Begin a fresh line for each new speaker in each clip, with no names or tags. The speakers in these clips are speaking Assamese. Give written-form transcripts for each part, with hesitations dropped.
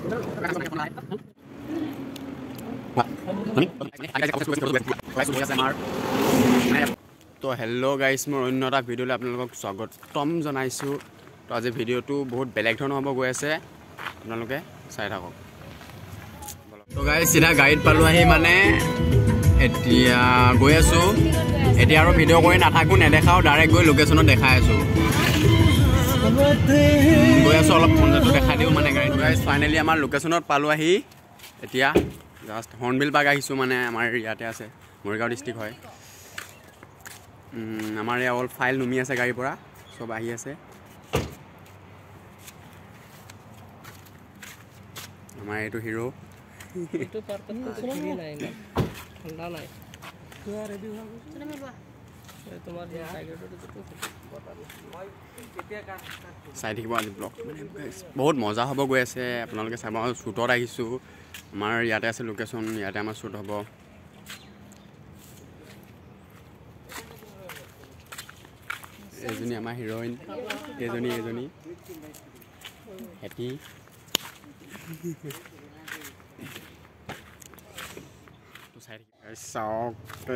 তো হেল্ল' গাইজ মই অন্য এটা ভিডিঅ'লৈ আপোনালোকক স্বাগতম জনাইছোঁ। তো আজি ভিডিঅ'টো বহুত বেলেগ ধৰণৰ হ'ব গৈ আছে, আপোনালোকে চাই থাকক। তো গাইজ চিধা গাড়ীত পালোঁ আহি মানে এতিয়া গৈ আছোঁ। এতিয়া আৰু ভিডিঅ' কৰি নাথাকোঁ, নেদেখাওঁ, ডাইৰেক্ট গৈ লোকেশ্যনত দেখাই আছোঁ। গৈ আছোঁ অলপ ফোনটো দেখাই দিওঁ মানে গাড়ীত। গাইজ ফাইনেলি আমাৰ লোকেশ্যনত পালোঁ আহি। এতিয়া জাষ্ট হৰ্ণবিল পাৰ্ক আহিছোঁ, মানে আমাৰ ইয়াতে আছে, মৰিগাঁও ডিষ্ট্ৰিক্ট হয়। আমাৰ ইয়াত অল ফাইল নুমি আছে গাড়ীৰ পৰা, চব আহি আছে। আমাৰ এইটো হিৰো। চাই থাকিব আজি ব্লগ, মানে বহুত মজা হ'ব গৈ আছে, আপোনালোকে চাব। শ্বুটত আহিছোঁ, আমাৰ ইয়াতে আছে লোকেশ্যন, ইয়াতে আমাৰ শ্বুট হ'ব। এজনী আমাৰ হিৰইন, এজনী হেপী। চাওক,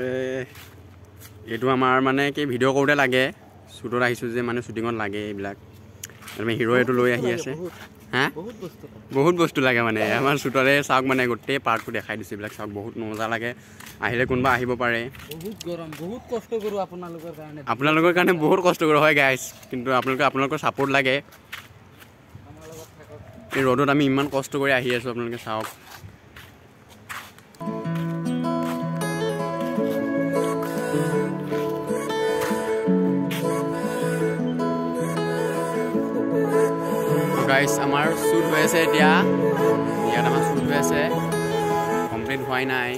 এইটো আমাৰ মানে কি ভিডিঅ' কৰোঁতে লাগে, শ্বুটত আহিছোঁ যে, মানে শ্বুটিঙত লাগে এইবিলাক। আমি হিৰ' এইটো লৈ আহি আছে। হা, বহুত বস্তু লাগে মানে আমাৰ শ্বুটৰে। চাওক মানে গোটেই পাৰ্কটো দেখাই দিছোঁ, এইবিলাক চাওক, বহুত মজা লাগে। আহিলে কোনোবা আহিব পাৰে। বহুত গৰম, বহুত কষ্ট কৰোঁ আপোনালোকৰ কাৰণে বহুত কষ্ট কৰোঁ হয় গাইজ, কিন্তু আপোনালোকৰ ছাপোৰ্ট লাগে। এই ৰ'দত আমি ইমান কষ্ট কৰি আহি আছোঁ, আপোনালোকে চাওক। গাইজ আমাৰ শ্বুট হৈ আছে এতিয়া, ইয়াত আমাৰ শ্বুট হৈ আছে, কমপ্লিট হোৱাই নাই।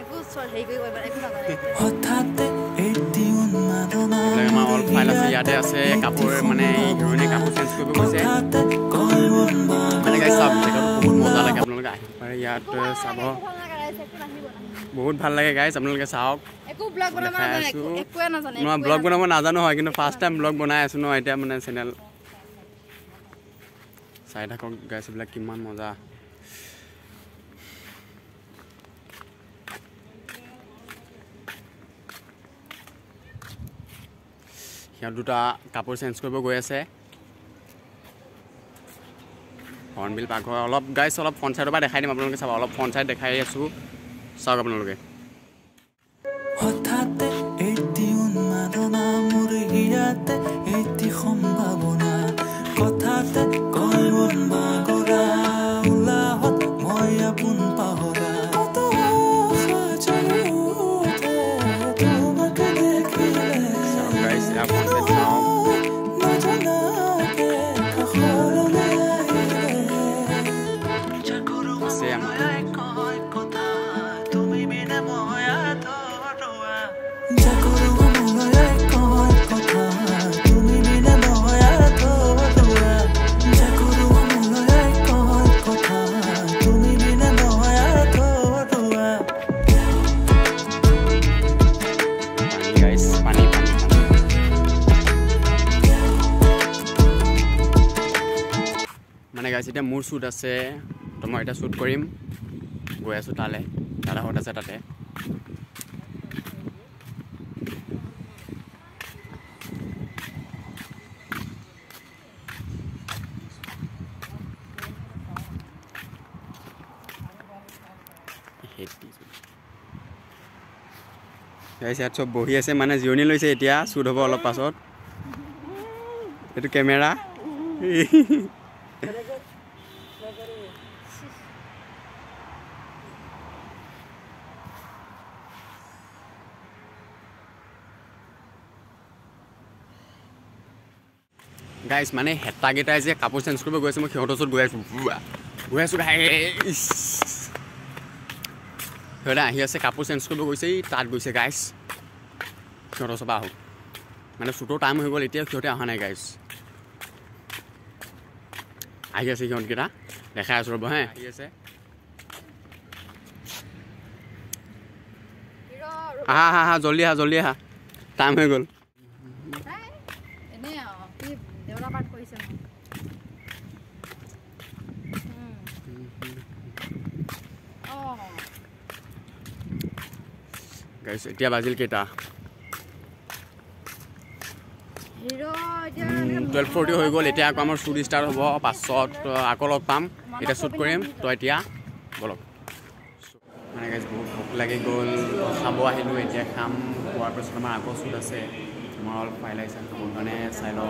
আমাৰ অল ফাইল আছে, ইয়াতে আছে কাপোৰ, মানে হিৰ'ইনে কাপোৰ চেঞ্জ কৰিব গৈছে। মানে গাইজ চাওক, জেগাটো বহুত মজা লাগে, আপোনালোকে আহিব পাৰে ইয়াত চাব, বহুত ভাল লাগে গাইজ, আপোনালোকে চাওক। দেখাই আছোঁ, মই ব্লগ বনাব নাজানো হয়, কিন্তু ফাৰ্ষ্ট টাইম ব্লগ বনাই আছোঁ ন এতিয়া, মানে চেনেল চাই থাকক গাইজ, এইবিলাক কিমান মজা। সিহঁত দুটা কাপোৰ চেঞ্জ কৰিব গৈ আছে। হৰ্ণবিল পাকঘৰ অলপ গাইজ, অলপ ফ্ৰণ্ট চাইডৰ পৰা দেখাই দিম, আপোনালোকে চাব। অলপ ফ্ৰণ্ট চাইড দেখাই আছোঁ, চাওক আপোনালোকে। মানে গাইজ এতিয়া মোৰ শ্বুট আছে, তো মই এতিয়া শ্বুট কৰিম, গৈ আছোঁ তালৈ, দাদাহঁত আছে তাতে। গাইজ ইয়াত চব বহি আছে, মানে জিৰণি লৈছে, এতিয়া শ্বুট হ'ব অলপ পাছত। এইটো কেমেৰা। গাইজ মানে হেতাকেইটাই যে কাপোৰ চেঞ্জ কৰিব গৈছে, মই সিহঁতৰ ওচৰত গৈ আছোঁ গাইজ। সিহঁতে আহি আছে, কাপোৰ চেঞ্জ কৰিব গৈছে, তাত গৈছে গাইজ। সিহঁতৰ ওচৰৰ পৰা আহোঁ, মানে শ্বুটৰ টাইম হৈ গ'ল, এতিয়া সিহঁতে অহা নাই গাইজ। আহি আছে সিহঁতকেইটা, দেখাই আছোঁ ৰ'ব। হে আহি আছে, আহা জল্দি আহা, টাইম হৈ গ'ল। গাইছ এতিয়া বাজিল কেইটা 12:40 হৈ গ'ল এতিয়া আকৌ আমাৰ শ্বুট ষ্টাৰ্ট হ'ব পাছত আকৌ লগ পাম এতিয়া শ্বুট কৰিম তো এতিয়া বলক মানে গাইছ বহুত ভোক লাগি গ'ল খাব আহিলোঁ এতিয়া খাম খোৱাৰ পিছত আমাৰ আকৌ শ্বুট আছে আমাৰ অলপ ফাইল আহিছে খাবৰ কাৰণে চাই লওঁ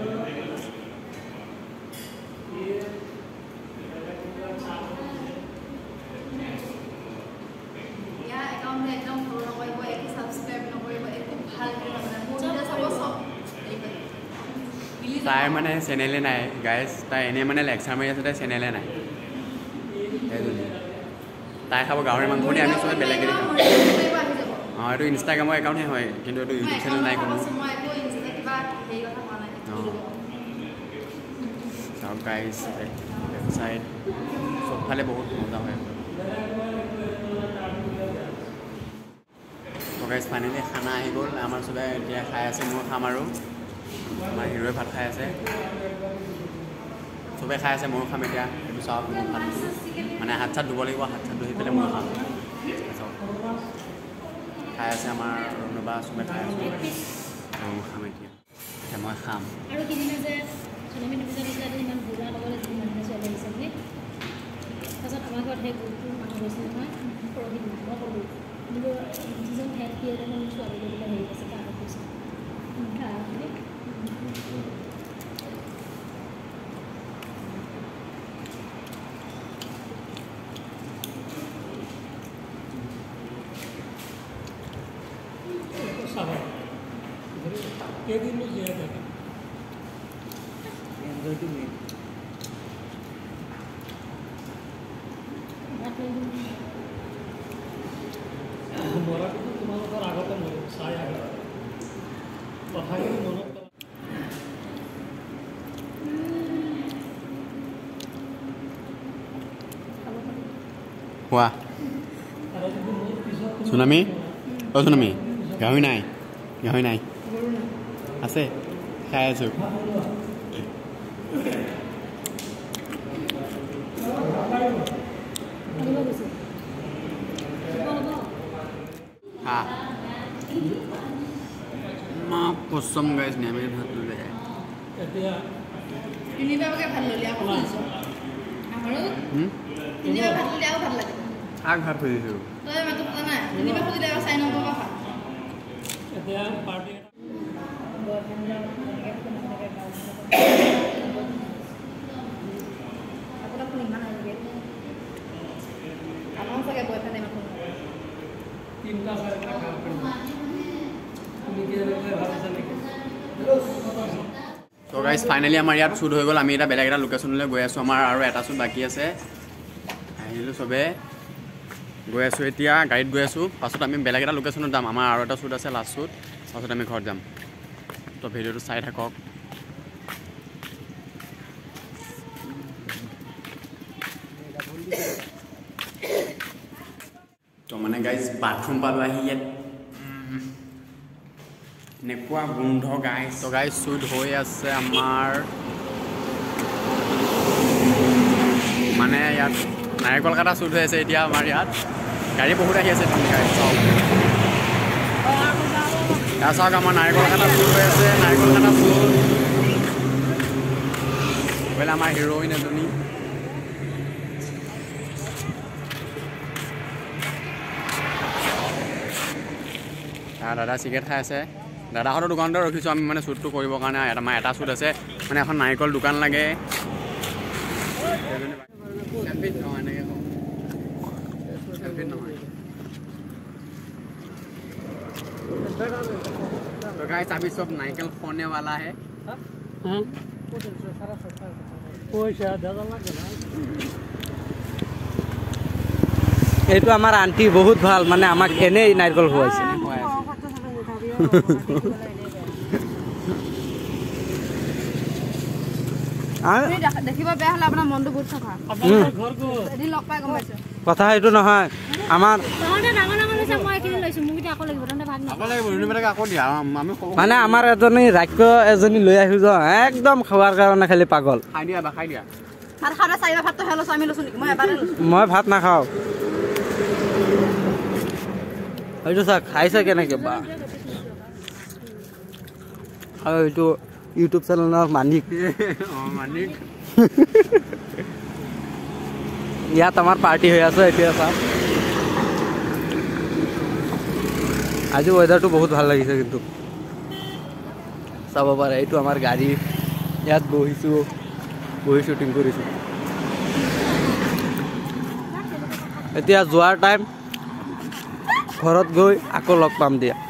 তাইৰ মানে চেনেলে নাই গাইজ তাই এনেই মানে লেকচাৰ মাৰি আছে তাই চেনেলে নাই তাই খাব গাহৰি মাংস দি আমি চবে বেলেগে খাওঁ অঁ এইটো ইনষ্টাগ্ৰামৰ একাউণ্টহে হয় কিন্তু এইটো ইউটিউব চেনেল নাই কোনো চাওক গাইজ চাইড চবফালে বহুত মজা হয় গাইজ ফাইনেলি খানা আহি গ'ল আমাৰ চবে এতিয়া খাই আছে মই খাম আৰু আমাৰ হিৰোৱে ভাত খাই আছে চবে খাই আছে ময়ো খাম এতিয়া এইটো চাওক মোৰ ভাত মানে হাত চাত ধুব লাগিব হাত চাত ধুই পেলাই ময়ো খাম চাওক খাই আছে আমাৰ ৰন্ধবা চবে খাই আছোঁ ময়ো খাম এতিয়া মই খাম কোৱা সোনামী অ' সোনামী গাহৰি নাই আছে খাই আছোঁ পচম গাইছ নেমে ভাত ল'লে শাক ভাত খুজিছোঁ তো গাইজ ফাইনেলি আমাৰ ইয়াত শ্বুট হৈ গ'ল আমি এটা বেলেগ এটা লোকেশ্যনলৈ গৈ আছোঁ আমাৰ আৰু এটা শ্বুট বাকী আছে আহিলোঁ চবে গৈ আছোঁ এতিয়া গাড়ীত গৈ আছোঁ পাছত আমি বেলেগ এটা লোকেশ্যনত যাম আমাৰ আৰু এটা শ্বুট আছে লাষ্ট শ্বুট পাছত আমি ঘৰত যাম তো ভিডিঅ'টো চাই থাকক তো মানে গাইজ বাথৰুম পালোঁ আহি ইয়াত এনেকুৱা গোন্ধ গাইজ তো গাইজ শ্বুট হৈ আছে আমাৰ মানে ইয়াত নাৰিকল কাটা শ্বুট হৈ আছে এতিয়া আমাৰ ইয়াত গাড়ী বহুত আহি আছে গাড়ী চাওক তাৰ চাওক আমাৰ নাৰিকল কাটা শ্বুট হৈ আছে নাৰিকল কাটা শ্বুট বোলে আমাৰ হিৰ'ইন এজনী দাদা চিগাৰেট খাই আছে দাদাহঁতৰ দোকানতে ৰখিছোঁ আমি মানে শ্বুটটো কৰিবৰ কাৰণে আমাৰ এটা শ্বুট আছে মানে এখন নাৰিকল দোকান লাগে गाइस अभी सब नारिकल फोड़ने वाला है
এইটো আমাৰ আন্টি বহুত ভাল মানে আমাক এনেই নাৰিকল খুৱাইছে
দেখিব বেয়া হলে আপোনাৰ মনটো বহুত চাফা এদিন লগ পাই গম পাইছো
কথা এইটো নহয় আমাৰ মানে আমাৰ এজনী ৰাক্য এজনী লৈ আহিব একদম খোৱাৰ কাৰণে খালি পাগল মই ভাত নাখাওঁ এইটো চা খাইছে কেনেকৈ বা আৰু এইটো ইউটিউব চেনেলৰ মালিক
মানিক
ইয়াত আমাৰ পাৰ্টি হৈ আছে এতিয়া চা আজি ৱেডাৰটো বহুত ভাল লাগিছে কিন্তু চাব পাৰে এইটো আমাৰ গাড়ী ইয়াত বহি শ্বুটিং কৰিছোঁ এতিয়া যোৱাৰ টাইম ঘৰত গৈ আকৌ লগ পাম দিয়া